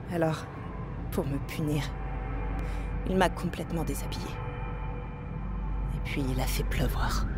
Alors, pour me punir, il m'a complètement déshabillée. Et puis il a fait pleuvoir.